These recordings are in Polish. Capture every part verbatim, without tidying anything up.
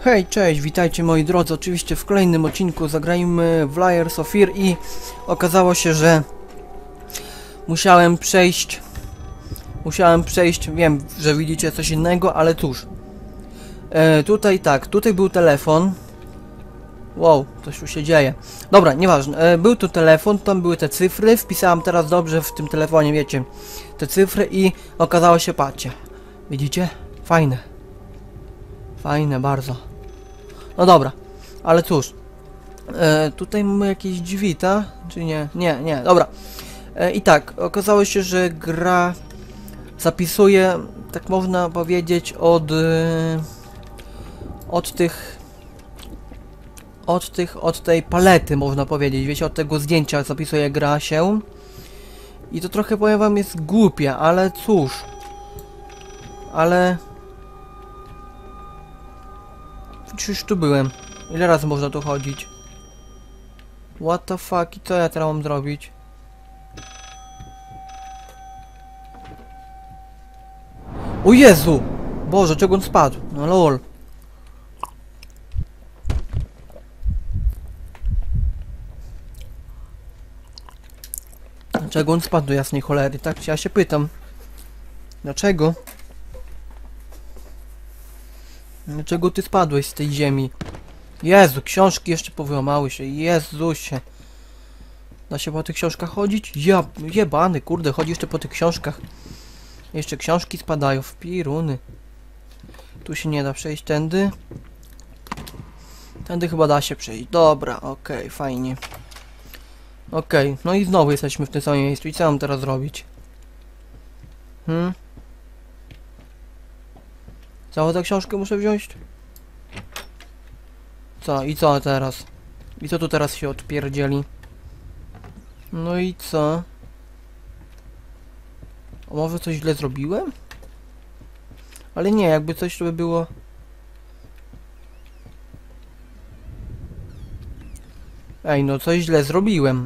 Hej, cześć, witajcie moi drodzy, oczywiście w kolejnym odcinku zagrajmy w Layers of Fear i okazało się, że musiałem przejść, musiałem przejść, wiem, że widzicie coś innego, ale cóż, e, tutaj tak, tutaj był telefon, wow, coś tu się dzieje, dobra, nieważne, e, był tu telefon, tam były te cyfry, wpisałem teraz dobrze w tym telefonie, wiecie, te cyfry i okazało się, patrzcie, widzicie, fajne, fajne bardzo. No dobra, ale cóż, e, tutaj mamy jakieś drzwi, ta? Czy nie? Nie, nie, dobra. E, I tak, okazało się, że gra zapisuje, tak można powiedzieć, od, e, od tych, od tych, od tej palety, można powiedzieć, wiecie, od tego zdjęcia zapisuje gra się. I to trochę, powiem wam, jest głupie, ale cóż, ale... Czyż tu byłem? Ile razy można tu chodzić? What the fuck? I co ja teraz mam zrobić? O Jezu! Boże, czego on spadł? No lol. Dlaczego on spadł do jasnej cholery? Tak ja się pytam. Dlaczego? Dlaczego ty spadłeś z tej ziemi? Jezu, książki jeszcze powyłamały się. Jezusie. Da się po tych książkach chodzić? Ja, jebany, kurde, chodzi jeszcze po tych książkach. Jeszcze książki spadają w piruny. Tu się nie da przejść tędy. Tędy chyba da się przejść. Dobra, okej, okay, fajnie. Okej, okay, no i znowu jesteśmy w tym samym miejscu. I co mam teraz zrobić? Hmm? Całą tę książkę muszę wziąć? Co? I co teraz? I co tu teraz się odpierdzieli? No i co? A może coś źle zrobiłem? Ale nie, jakby coś to by było... Ej, no coś źle zrobiłem.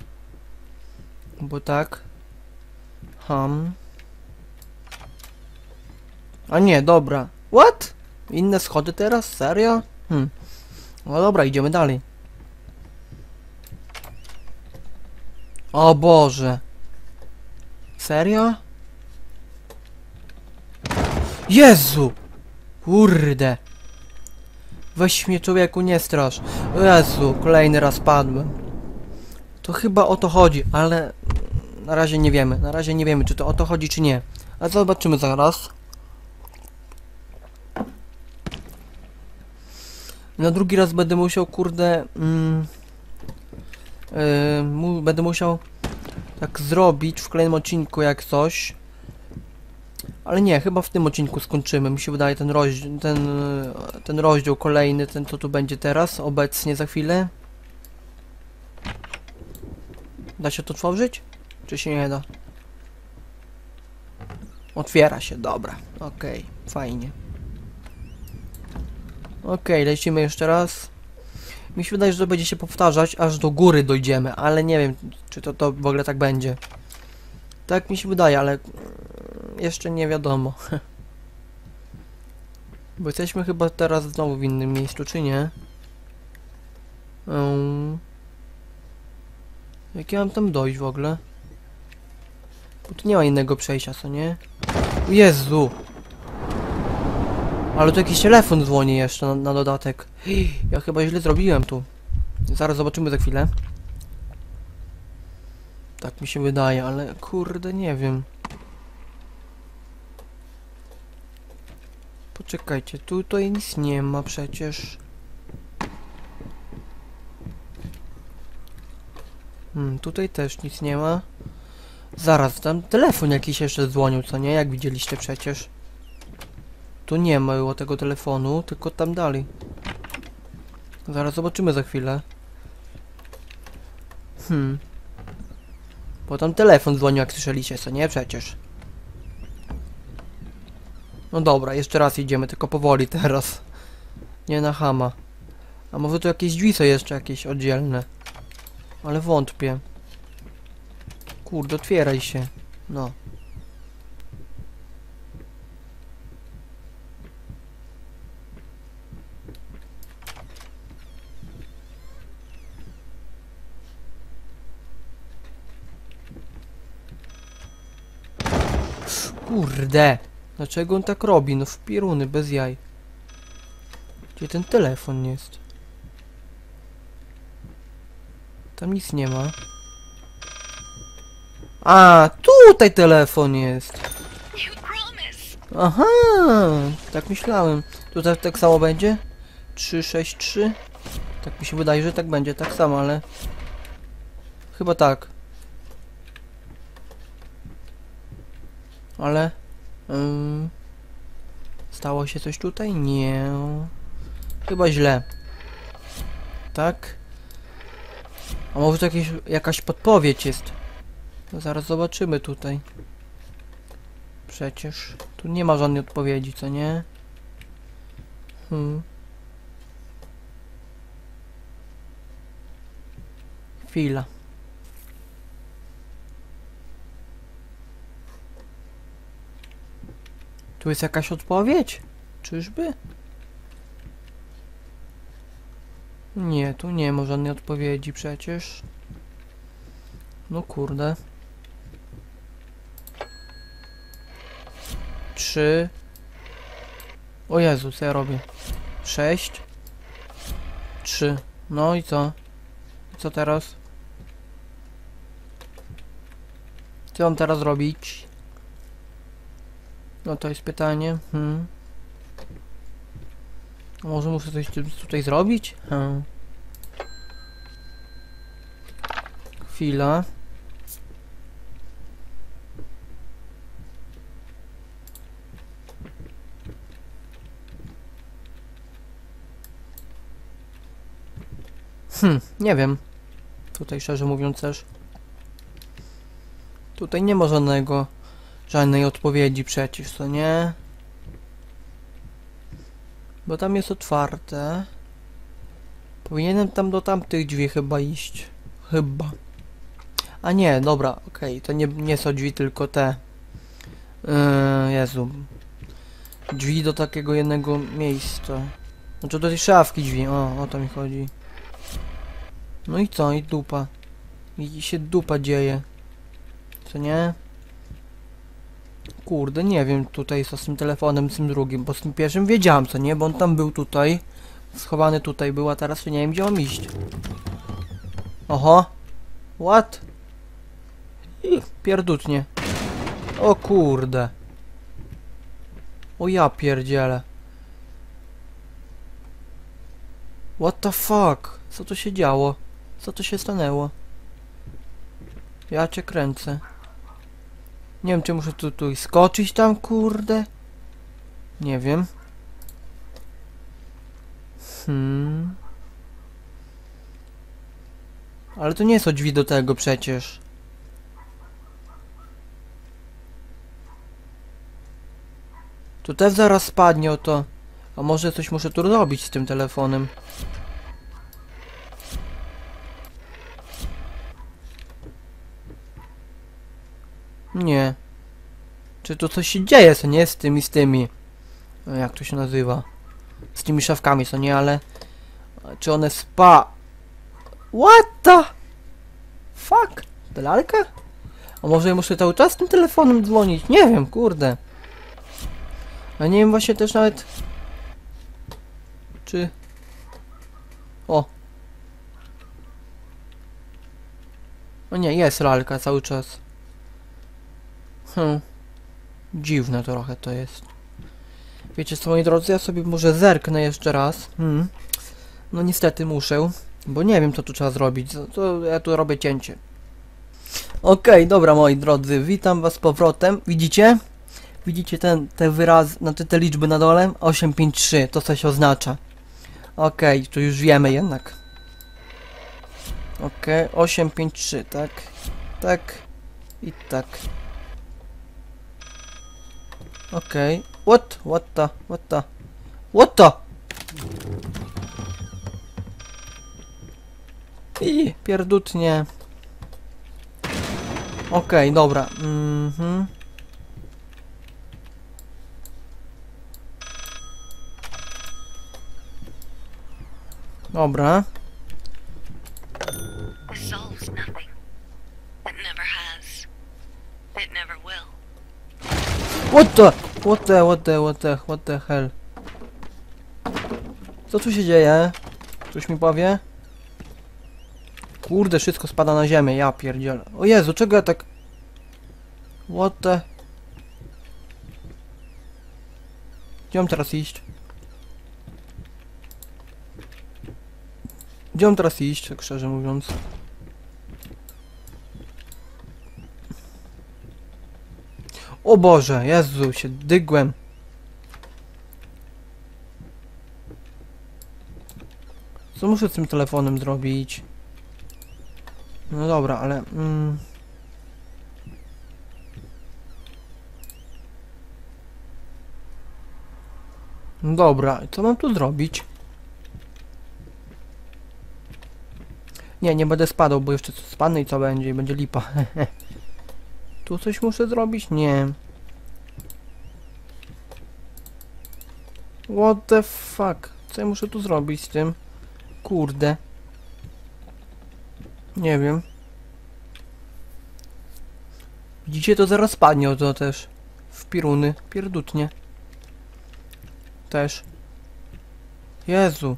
Bo tak... Ham... A nie, dobra. What? Inne schody teraz? Serio? Hm. No dobra, idziemy dalej. O Boże. Serio? Jezu! Kurde. Weź mnie, człowieku, nie strasz. Jezu, kolejny raz padłem. To chyba o to chodzi, ale... Na razie nie wiemy. Na razie nie wiemy, czy to o to chodzi, czy nie. A zobaczymy zaraz. Na drugi raz będę musiał, kurde... Mm, yy, mu, będę musiał tak zrobić w kolejnym odcinku jak coś. Ale nie, chyba w tym odcinku skończymy. Mi się wydaje ten rozdział, ten, ten rozdział kolejny, ten co tu będzie teraz, obecnie za chwilę. Da się to otworzyć? Czy się nie da? Otwiera się, dobra. Okej, okay, fajnie. Okej, okay, lecimy jeszcze raz. Mi się wydaje, że to będzie się powtarzać, aż do góry dojdziemy, ale nie wiem, czy to, to w ogóle tak będzie. Tak mi się wydaje, ale jeszcze nie wiadomo. Bo jesteśmy chyba teraz znowu w innym miejscu, czy nie? Um. Jak ja mam tam dojść w ogóle? Bo tu nie ma innego przejścia, co nie? Jezu! Ale tu jakiś telefon dzwoni jeszcze na, na dodatek. Ja chyba źle zrobiłem tu. Zaraz zobaczymy za chwilę. Tak mi się wydaje, ale kurde nie wiem. Poczekajcie, tutaj nic nie ma przecież. Hmm, tutaj też nic nie ma. Zaraz, tam telefon jakiś jeszcze dzwonił, co nie? Jak widzieliście przecież. Tu nie ma było tego telefonu, tylko tam dalej. Zaraz zobaczymy za chwilę. Hmm. Bo tam telefon dzwonił, jak słyszeliście, co nie? Przecież. No dobra, jeszcze raz idziemy, tylko powoli teraz. Nie na chama. A może tu jakieś drzwi są jeszcze jakieś oddzielne? Ale wątpię. Kurde, otwieraj się. No. Kurde! Dlaczego on tak robi? No w pieruny, bez jaj. Gdzie ten telefon jest? Tam nic nie ma. A, tutaj telefon jest. Aha, tak myślałem. Tutaj tak samo będzie? trzy sześć trzy? Tak mi się wydaje, że tak będzie, tak samo, ale... Chyba tak. Ale... Ym... Stało się coś tutaj? Nie. Chyba źle. Tak? A może to jakieś, jakaś podpowiedź jest? No zaraz zobaczymy tutaj. Przecież tu nie ma żadnej odpowiedzi, co nie? Hmm. Chwila. Tu jest jakaś odpowiedź? Czyżby? Nie, tu nie ma żadnej odpowiedzi przecież. No kurde. Trzy. O Jezu, co ja robię? Sześć. Trzy. No i co? I co teraz? Co mam teraz robić? No to jest pytanie. Hmm. A może muszę coś tutaj zrobić? Hmm. Chwila. Hmm, nie wiem. Tutaj szczerze mówiąc też. Tutaj nie ma żadnego, żadnej odpowiedzi przecież, co nie? Bo tam jest otwarte. Powinienem tam do tamtych drzwi chyba iść. Chyba. A nie, dobra, okej, okay. To nie, nie są drzwi, tylko te. Yy, Jezu. Drzwi do takiego jednego miejsca. Znaczy do tej szafki drzwi, o, o to mi chodzi. No i co? I dupa. I się dupa dzieje. Co nie? Kurde, nie wiem tutaj co z tym telefonem, z tym drugim, bo z tym pierwszym wiedziałem, co nie? Bo on tam był tutaj. Schowany tutaj był, a teraz nie wiem gdzie mam iść. Oho. What? I pierdutnie. O kurde. O ja pierdzielę. What the fuck? Co to się działo? Co to się stanęło? Ja cię kręcę. Nie wiem, czy muszę tu, tu skoczyć tam, kurde. Nie wiem. Hmm. Ale to nie są drzwi do tego przecież. Tu też zaraz spadnie o to. A może coś muszę tu robić z tym telefonem. Nie. Czy tu coś się dzieje, co nie? Z tymi, z tymi. Jak to się nazywa? Z tymi szafkami, co nie? Ale... Czy one spa... What the... Fuck? To lalka? A może ja muszę cały czas tym telefonem dzwonić? Nie wiem, kurde. A nie wiem właśnie też nawet... Czy... O. O nie, jest lalka cały czas. Hmm. Dziwne trochę to jest. Wiecie co, moi drodzy, ja sobie może zerknę jeszcze raz. Hmm. No niestety muszę, bo nie wiem co tu trzeba zrobić. To ja tu robię cięcie. Okej, okay, dobra moi drodzy, witam was z powrotem. Widzicie? Widzicie ten, te wyrazy, znaczy te liczby na dole? osiem pięć trzy, to coś oznacza. Okej, okay, tu już wiemy jednak. Okej, okay, osiem pięć trzy, tak? Tak i tak. Okej. Okay. What? What the? What the? What the? I pierdutnie. Okej, okay, dobra. Mhm. Dobra. Solves nothing. It never has. It never will. What the? What the, what the, what the, what the hell? Co tu się dzieje? Ktoś mi powie? Kurde, wszystko spada na ziemię, ja pierdzielę. O Jezu, czego ja tak... What the... Gdzie mam teraz iść? Gdzie mam teraz iść, tak szczerze mówiąc? O Boże, Jezu, się dygłem. Co muszę z tym telefonem zrobić? No dobra, ale... Mm. No dobra, co mam tu zrobić? Nie, nie będę spadał, bo jeszcze spadnę i co będzie? I będzie lipa. Tu coś muszę zrobić? Nie. What the fuck? Co ja muszę tu zrobić z tym? Kurde. Nie wiem. Widzicie, to zaraz spadnie o to też. W piruny. Pierdutnie. Też. Jezu.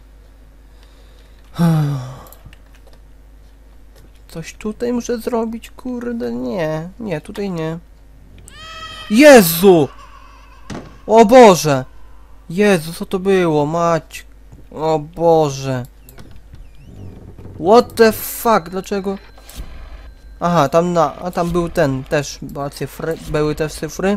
Coś tutaj muszę zrobić? Kurde, nie. Nie, tutaj nie. Jezu! O Boże! Jezu, co to było? Mać... O Boże. What the fuck? Dlaczego? Aha, tam na... A tam był ten też. Była cyfry. Były też cyfry.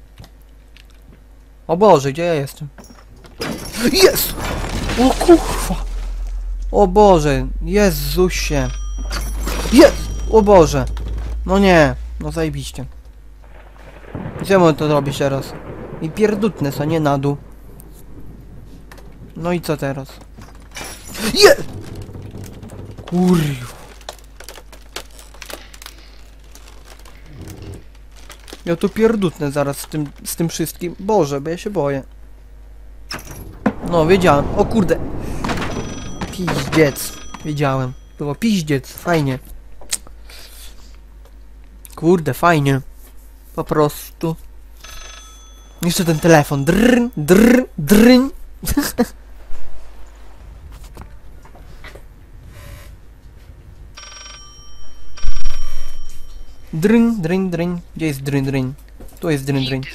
O Boże, gdzie ja jestem? Jest! O kurwa! O Boże, Jezusie! Jest! O Boże! No nie, no zajebiście. Czemu to robić teraz? I pierdutne, a nie na dół. No i co teraz? Jest! Kurwa. Ja tu pierdutnę zaraz z tym, z tym wszystkim. Boże, bo ja się boję. No, wiedziałem. O kurde. Piździec. Wiedziałem. Było piździec. Fajnie. Kurde, fajnie. Po prostu. Jeszcze ten telefon. Drr, drr, drr. Dryn, dryn, dryn. Gdzie jest dryn, dryn? Tu jest dryn, dryn.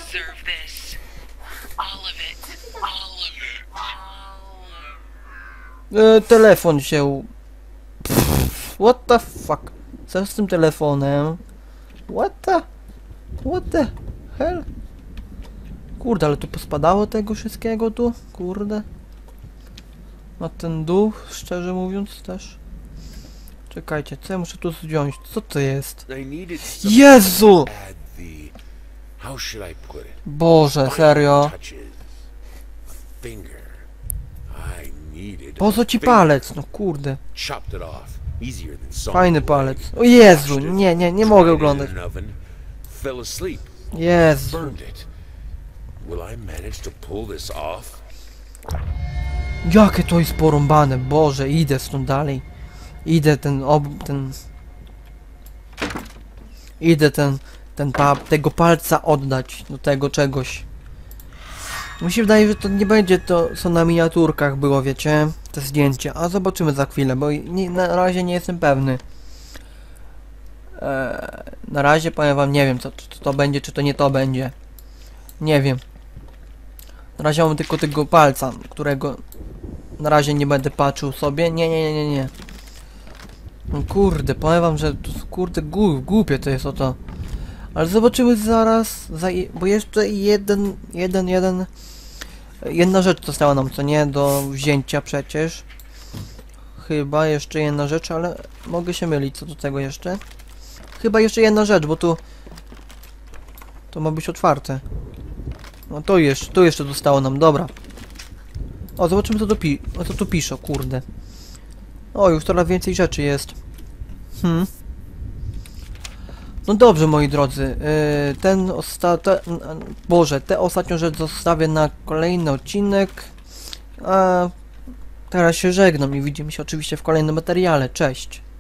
E, telefon się... Pff, what the fuck? Co z tym telefonem? What the... What the hell? Kurde, ale tu pospadało tego wszystkiego tu? Kurde. A ten dół, szczerze mówiąc, też. Czekajcie, co ja muszę tu zdjąć? Co to jest? Jezu! Boże, serio? Po co ci palec? No kurde. Fajny palec. O Jezu, nie, nie, nie mogę oglądać. Jezu. Jakie to jest porąbane, Boże, idę stąd dalej. Idę ten ob... ten... Idę ten... ten pa... tego palca oddać do tego czegoś. Mi się wydaje, że to nie będzie to, co na miniaturkach było, wiecie? Te zdjęcie. A zobaczymy za chwilę, bo nie, na razie nie jestem pewny. Eee, na razie powiem wam, nie wiem, co, co to będzie, czy to nie to będzie. Nie wiem. Na razie mam tylko tego palca, którego na razie nie będę patrzył sobie. Nie, nie, nie, nie, nie. No kurde, powiem wam, że to, kurde, głup, głupie to jest o to. Ale zobaczymy zaraz, za, bo jeszcze jeden, jeden, jeden, jedna rzecz została nam, co nie, do wzięcia przecież. Chyba jeszcze jedna rzecz, ale mogę się mylić co do tego jeszcze. Chyba jeszcze jedna rzecz, bo tu, to ma być otwarte. No to jeszcze, to jeszcze zostało nam, dobra. O, zobaczymy co tu, pi o, co tu pisze, kurde. O, już coraz więcej rzeczy jest. Hmm. No dobrze, moi drodzy, yy, ten ostatni... Boże, tę ostatnią rzecz zostawię na kolejny odcinek. A teraz się żegnam i widzimy się oczywiście w kolejnym materiale. Cześć!